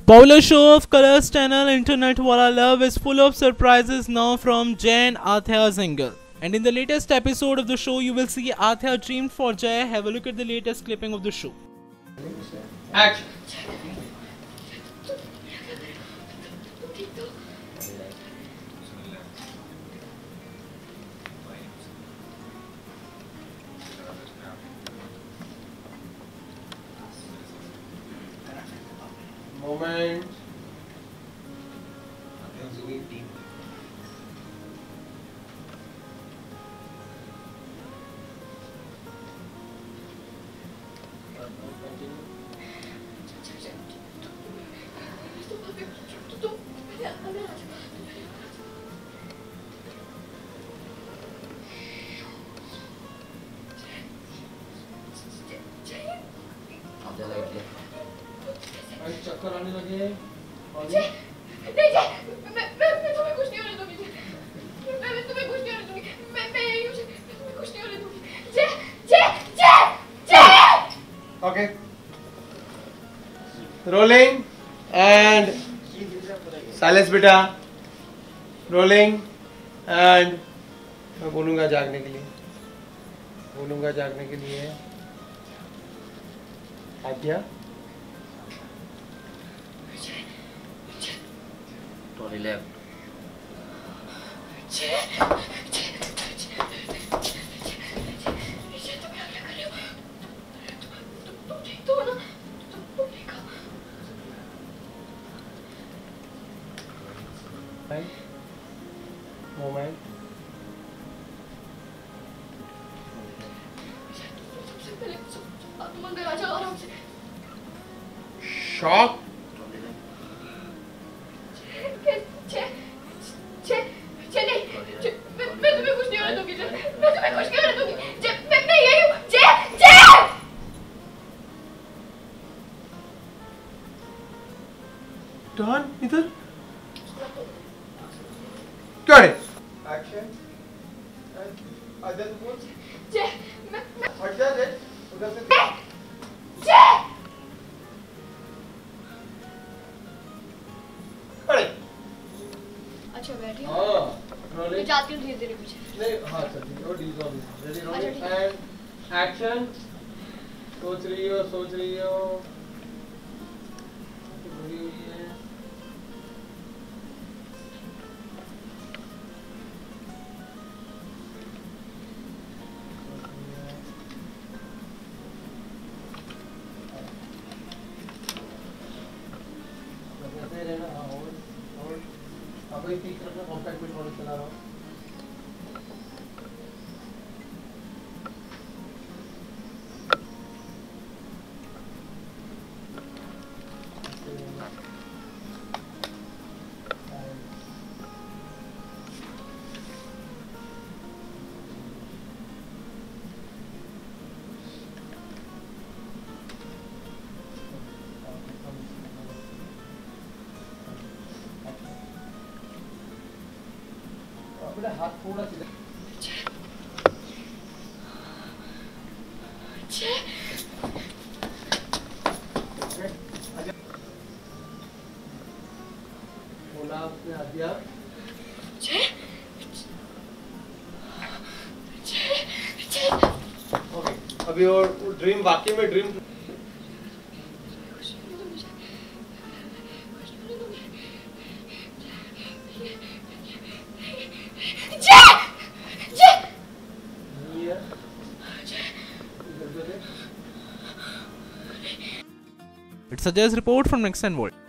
Popular show of Colors Channel Internet Wala Love is full of surprises now from Jay and Athya single. And in the latest episode of the show, you will see Athya dreamed for Jay. Have a look at the latest clipping of the show. Action. Moment. चक्कर आने लगे मैं तुम्हें कुछ नहीं होने दूंगी मैं तुम्हें कुछ नहीं होने दूंगी मैं यही हूँ तुम्हें कुछ नहीं होने दूंगी Jai okay rolling and silence बेटा रोलिंग एंड मैं बोलूँगा जागने के लिए आज्ञा Tony left. Moment. Shock. Done इधर क्या है एक्शन आजा तू बोल जय मैं हट जा जय उधर से जय अरे अच्छा बैठिए हां मैं जाती हूं धीरे-धीरे पीछे नहीं हां चल ठीक है वो डीज on ready rolling and action सोच रही हो अब ये तीसरा अपना कॉम्पैक्ट बिट मॉडल चला रहा हूँ अपने हाथ थोड़ा सीधा बोला आपने आदिया ओके अभी और ड्रीम वाकई में dream It's a Jazz report from Next and World.